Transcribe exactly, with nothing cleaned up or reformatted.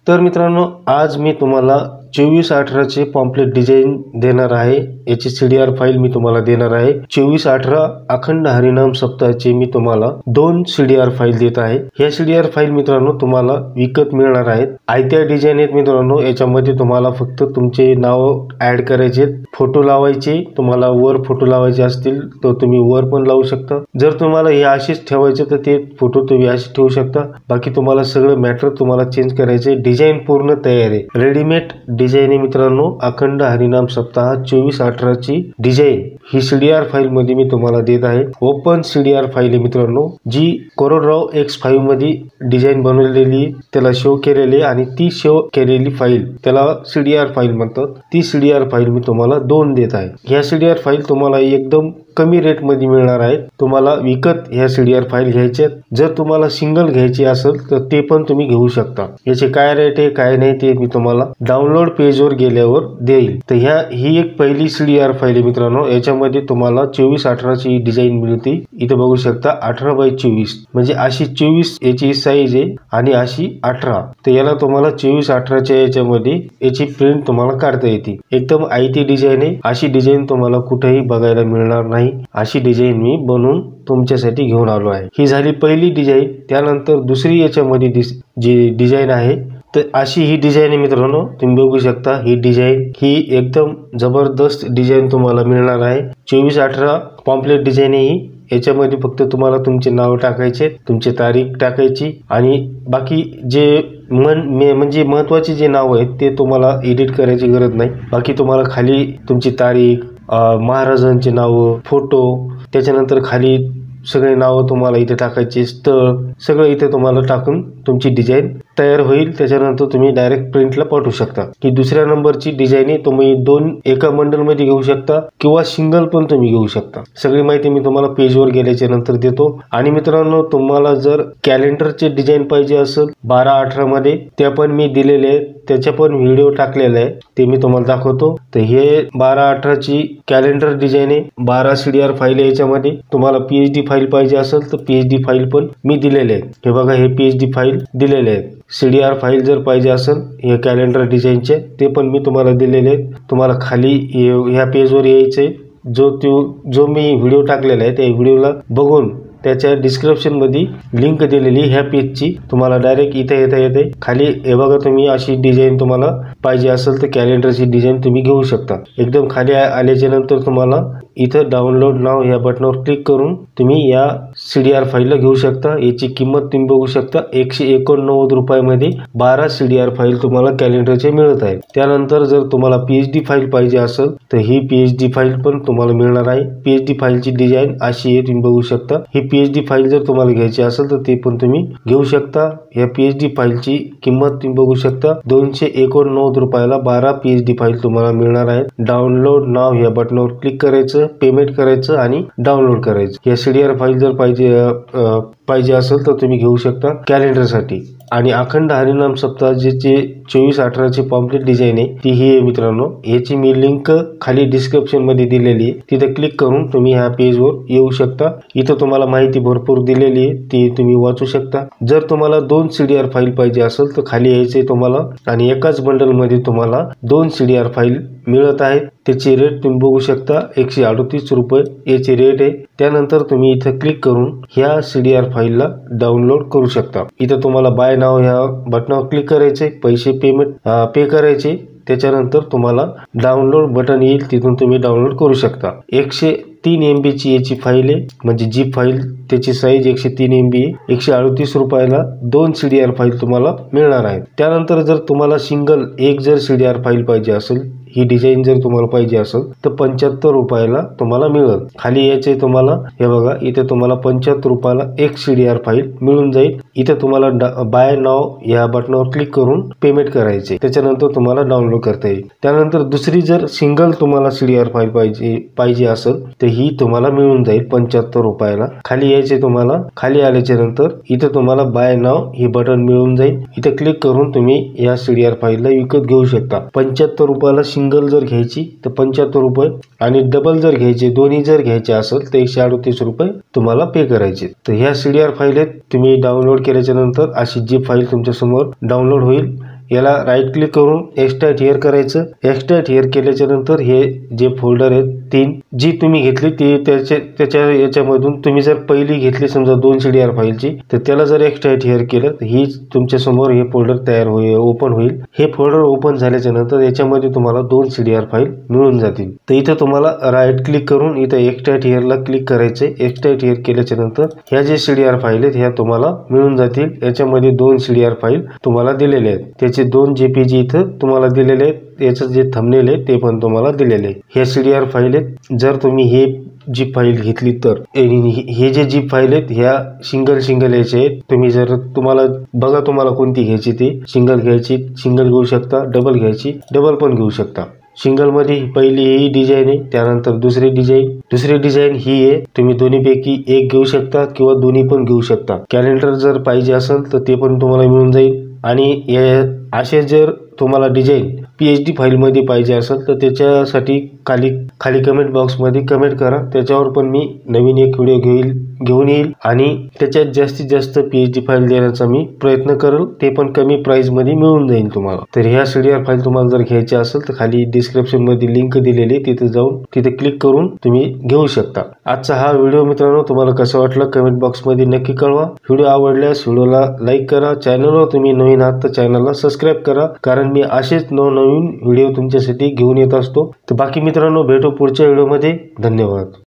तर मित्रांनो, आज मी तुम्हाला चोवीस अठरा चे पॉम्पलेट डिझाइन देणार आहे। याची सीडीआर फाईल मी तुम्हाला देणार आहे। चोवीस अठरा अखंड हरिनाम सप्ताहाची मी तुम्हाला दोन सीडीआर फाईल देत आहे। ह्या सीडीआर फाईल मित्रांनो तुम्हाला विकत मिळणार आहेत। आयत्या डिझाइन आहेत मित्रांनो। याच्यामध्ये तुम्हाला फक्त तुमचे नाव ऍड करायचे, फोटो लावायचे, तुम्हाला वर फोटो लावायचे असतील तर तुम्ही वर पण लावू शकता। जर तुम्हाला हे असेच ठेवायचे तर ते फोटो तुम्ही असे ठेवू शकता। बाकी तुम्हाला सगळं मॅटर तुम्हाला चेंज करायचे। डिझाइन पूर्ण तयार आहे, रेडीमेड डिझाइन आहे मित्रांनो। अखंड हरिनाम सप्ताह चोवीस अठरा ची डिझाइन ही सीडीआर फाईल मध्ये मी तुम्हाला देत आहे। ओपन सीडीआर फाईल आहे मित्रांनो, जी कोरडराव एक्स फाइव्ह मध्ये डिझाइन बनवलेली, त्याला शो केलेली आणि ती शो केलेली फाईल त्याला सीडीआर फाईल म्हणतात। ती सीडीआर फाईल मी तुम्हाला दोन देत आहे। ह्या सीडीआर फाईल तुम्हाला एकदम कमी रेट मध्ये मिळणार आहे। तुम्हाला विकत ह्या सीडीआर फाईल घ्यायचे, जर तुम्हाला सिंगल घ्यायची असेल तर ते पण तुम्ही घेऊ शकता। याचे काय रेट आहे काय नाही ते मी तुम्हाला डाउनलोड पेज वर गेल्यावर देईल। तर ह्या ही एक पहिली सीडीआर फाईल आहे मित्रांनो। याच्यामध्ये तुम्हाला चोवीस अठरा ची डिझाइन मिळते। इथे बघू शकता अठरा बाय चोवीस, म्हणजे अशी चोवीस याची साईज आहे आणि अशी अठरा। तर याला तुम्हाला चोवीस अठरा च्या याच्यामध्ये याची प्रिंट तुम्हाला काढता येते। एकदम आयती डिझाइन आहे। अशी डिझाइन तुम्हाला कुठेही बघायला मिळणार नाही। अशी डिझाइन मी बनवून तुमच्यासाठी घेऊन आलो आहे। ही झाली पहिली डिझाइन। त्यानंतर दुसरी याच्यामध्ये जी डिझाइन आहे तर अशी ही डिझाइन आहे मित्रांनो। तुम्ही बघू शकता ही डिझाइन ही एकदम जबरदस्त डिझाइन तुम्हाला मिळणार आहे। चोवीस अठरा पॉम्पलेट डिझाइन ही। याच्यामध्ये फक्त तुम्हाला तुमचे नाव टाकायचे, तुमची तारीख टाकायची आणि बाकी जे मन म्हणजे महत्वाचे जे नाव आहेत ते तुम्हाला एडिट करायची गरज नाही। बाकी तुम्हाला खाली तुमची तारीख, महाराजांचे नाव, फोटो, त्याच्यानंतर खाली सगळे नाव तुम्हाला इथे टाकायचे, स्थळ सगळं इथे तुम्हाला टाकून तुमची डिझाइन तयार होईल। त्याच्यानंतर तुम्ही डायरेक्ट प्रिंटला पाठवू शकता। की दुसऱ्या नंबरची डिझाइन तुम्ही दोन एका बंडल मध्ये घेऊ शकता किंवा सिंगल पण तुम्ही घेऊ शकता। सगळी माहिती मी तुम्हाला पेजवर गेल्याच्या नंतर देतो। आणि मित्रांनो, तुम्हाला जर कॅलेंडरचे डिझाइन पाहिजे असेल बारा अठरा मध्ये, त्या पण मी दिलेले आहेत, त्याच्या पण व्हिडिओ टाकलेला आहे, ते मी तुम्हाला दाखवतो। तर हे बारा अठरा ची कॅलेंडर डिझाइन आहे। बारा सीडीआर फाईल आहे। याच्यामध्ये तुम्हाला पीएचडी फाईल पाहिजे असेल तर पीएचडी फाईल पण मी दिलेले आहे। हे बघा, हे पीएचडी फाईल दिलेले आहेत। सीडीआर फाईल जर पाहिजे असेल हे कॅलेंडर डिझाइनचे, ते पण मी तुम्हाला दिलेले आहेत। तुम्हाला खाली ह्या पेजवर यायचे, जो तो जो मी व्हिडिओ टाकलेला आहे त्या व्हिडिओला बघून त्याच्या डिस्क्रिप्शन मध्ये लिंक दिलेली ह्या पेजची, तुम्हाला डायरेक्ट इथे येता येते। खाली हे बघा, तुम्ही अशी डिझाइन तुम्हाला पाहिजे असेल तर कॅलेंडरची डिझाइन तुम्ही घेऊ शकता। एकदम खाली आल्याच्या नंतर तुम्हाला इथं डाउनलोड नाव या बटनावर क्लिक करून तुम्ही या सीडीआर फाईलला घेऊ शकता। याची किंमत तुम्ही बघू शकता, एकशे एकोणनव्वद रुपयामध्ये बारा सीडीआर फाईल तुम्हाला कॅलेंडरचे मिळत आहेत। त्यानंतर जर तुम्हाला पीएचडी फाईल पाहिजे असेल तर ही पीएचडी फाईल पण तुम्हाला मिळणार आहे। पीएचडी फाईलची डिझाइन अशी आहे, तुम्ही बघू शकता। ही पीएचडी फाईल जर तुम्हाला घ्यायची असेल तर ते पण तुम्ही घेऊ शकता। या पीएचडी फाईलची किंमत तुम्ही बघू शकता, दोनशे एकोणनव्वद रुपयाला बारा पीएचडी फाईल तुम्हाला मिळणार आहेत। डाउनलोड नाव या बटनावर क्लिक करायचं, पेमेंट करायचं आणि डाउनलोड करायचं। या सीडीआर फाईल जर पाहिजे पाहिजे असेल तर तुम्ही घेऊ शकता कॅलेंडर साठी। आणि अखंड हरिनाम सप्ताह जे चोवीस अठरा ची पॉम्पलेट डिझाइन आहे ती ही आहे मित्रांनो। याची मी लिंक खाली डिस्क्रिप्शन मध्ये दिलेली आहे, तिथे क्लिक करून तुम्ही ह्या पेजवर येऊ शकता। इथं तुम्हाला माहिती भरपूर दिलेली आहे, ती तुम्ही वाचू शकता। जर तुम्हाला दोन सीडीआर फाईल पाहिजे असेल तर खाली यायचे तुम्हाला, आणि एकाच बंडल मध्ये तुम्हाला दोन सीडीआर फाईल मिळत आहेत। त्याची रेट तुम्ही बघू शकता, एकशे अडतीस रुपये याची रेट आहे। त्यानंतर तुम्ही इथं क्लिक करून ह्या सीडीआर फाईलला डाउनलोड करू शकता। इथं तुम्हाला बाय नाव ह्या बटनावर क्लिक करायचे, पैसे पेमेंट पे करायचे, त्याच्यानंतर तुम्हाला डाउनलोड बटन येईल, तिथून तुम्ही डाउनलोड करू शकता। एकशे तीन एमबी ची याची फाईल आहे, म्हणजे जी फाईल त्याची साईज एकशे तीन एमबी आहे। एकशे अडतीस रुपयाला दोन सीडीआर फाईल तुम्हाला मिळणार आहेत। त्यानंतर जर तुम्हाला सिंगल एक जर सीडीआर फाईल पाहिजे असेल, ही डिझाइन जर तुम्हाला पाहिजे असेल तर पंच्याहत्तर रुपयाला तुम्हाला मिळेल। खाली याचे तुम्हाला हे बघा, इथे तुम्हाला पंच्याहत्तर रुपयाला एक सीडीआर फाईल मिळून जाईल। इथे तुम्हाला बाय नाव या बटनावर क्लिक करून पेमेंट करायचे, त्याच्यानंतर तुम्हाला डाउनलोड करता येईल। त्यानंतर दुसरी जर सिंगल तुम्हाला सीडीआर फाईल पाहिजे पाहिजे असेल तर ही तुम्हाला मिळून जाईल पंच्याहत्तर रुपयाला। खाली यायचे तुम्हाला, खाली आल्याच्या नंतर इथे तुम्हाला बाय नाव हे बटन मिळून जाईल। इथे क्लिक करून तुम्ही या सीडीआर फाईलला विकत घेऊ शकता। पंच्याहत्तर रुपयाला सिंगल जर घ्यायची तर पंच्याहत्तर रुपये, आणि डबल जर घ्यायचे, दोन्ही जर घ्यायचे असेल तर एकशे अडतीस रुपये तुम्हाला पे करायचे। तर ह्या सीडीआर फाईल तुम्ही डाउनलोड केल्याच्या नंतर अशी जी फाईल तुमच्या समोर डाउनलोड होईल, याला राईट क्लिक करून एक्सट्रॅक्ट हिअर करायचं। एक्सट्रॅक्ट हिअर केल्याच्या नंतर हे जे फोल्डर आहेत तीन जी तुम्ही घेतली ती त्याच्या त्याच्या याच्यामधून तुम्ही जर पहिली घेतली समजा दोन सी डी आर फाईलची तर त्याला जर एक्सट्रॅक्ट हिअर केलं तर ही तुमच्या समोर हे फोल्डर तयार होईल ओपन होईल। हे फोल्डर ओपन झाल्याच्या नंतर याच्यामध्ये तुम्हाला दोन सी डी आर फाईल मिळून जातील। तर इथं तुम्हाला राईट क्लिक करून इथं एक्सट्रॅक्ट हिअरला क्लिक करायचे। एक्सट्रॅक्ट हिअर केल्याच्या नंतर ह्या जे सी डी आर फाईल आहेत ह्या तुम्हाला मिळून जातील। याच्यामध्ये दोन सी डी आर फाईल तुम्हाला दिलेले आहेत, त्याचे दोन जेपीजी इथं तुम्हाला दिलेले आहेत, याचं जे थंबनेल आहे ते पण तुम्हाला दिलेले आहे। ह्या सी डी आर फाईल आहेत, जर तुम्ही हे जीप फाईल घेतली तर हे जे जीप फाईल आहेत ह्या सिंगल सिंगल याचे आहेत। तुम्ही जर तुम्हाला बघा तुम्हाला कोणती घ्यायची ती सिंगल घ्यायची सिंगल घेऊ शकता, डबल घ्यायची डबल पण घेऊ शकता। सिंगल मध्ये पहिली ही डिझाईन आहे, त्यानंतर दुसरी डिझाईन दुसरी डिझाईन ही आहे। तुम्ही दोन्हीपैकी एक घेऊ शकता किंवा दोन्ही पण घेऊ शकता। कॅलेंडर जर पाहिजे असेल तर ते पण तुम्हाला मिळून जाईल। आणि असे जर तुम्हाला डिझाईन पीएचडी फाईल मध्ये पाहिजे असेल तर त्याच्यासाठी खाली खाली कमेंट बॉक्स मध्ये कमेंट करा, त्याच्यावर पण मी नवीन एक व्हिडिओ घेईल घेऊन येईल आणि त्याच्यात जास्तीत जास्त पीएचडी फाईल देण्याचा मी प्रयत्न करेल, ते पण कमी प्राइस मध्ये मिळून जाईल तुम्हाला। तर ह्या सीडीआर फाईल तुम्हाला जर घ्यायची असेल तर खाली डिस्क्रिप्शन मध्ये लिंक दिलेली, तिथे जाऊन तिथे क्लिक करून तुम्ही घेऊ शकता। आजचा हा व्हिडिओ मित्रांनो तुम्हाला कसा वाटला कमेंट बॉक्स मध्ये नक्की कळवा। व्हिडिओ आवडल्यास व्हिडिओला लाईक करा, चॅनलवर तुम्ही नवीन आहात तर चॅनलला सबस्क्राईब करा, कारण मी असेच नवनवीन व्हिडिओ तुमच्यासाठी घेऊन येत असतो। तर बाकी मित्रांनो भेटू पुढच्या व्हिडिओमध्ये, धन्यवाद।